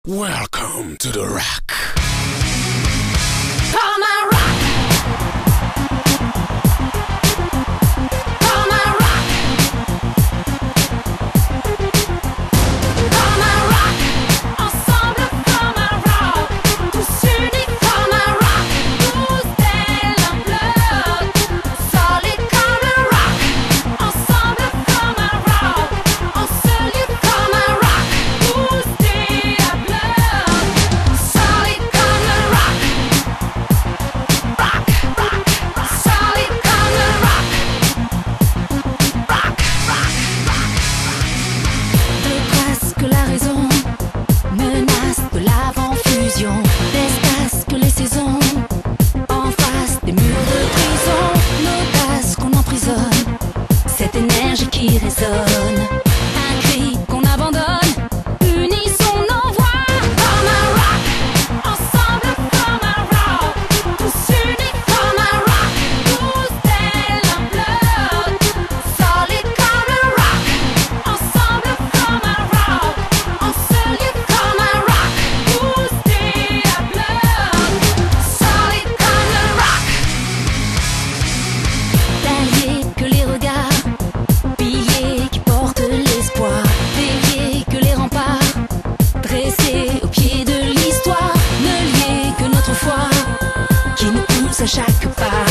Welcome to the rock. Call my rock. Call my rock. Call my rock. Ensemble comme un rock. Tous unis comme un rock. Tous dès l'enveloppe. Solide comme un rock. Ensemble comme un rock. En solide comme un rock. Tous dès l'enveloppe. Solide comme le rock. Rock, rock, rock. Solide comme le rock. Rock, rock, rock. De presque la raison, menace de l'avant-fusion, d'espace que les saisons, en face des murs de prison, l'audace qu'on emprisonne, cette énergie qui résonne, un cri qu'on abandonne, unissons nos voix. Comme un rock, ensemble comme un rock, tous unis comme un rock, tous dès l'enveloppe. Solide comme le rock, ensemble comme un rock, en solide comme un rock, tous dès l'enveloppe. Solide comme le rock. D'alliés que les regards, piliers qui portent l'espoir, déliés que les remparts, dressés au pied de l'histoire, ne liés que notre foi, qui nous pousse à chaque pas.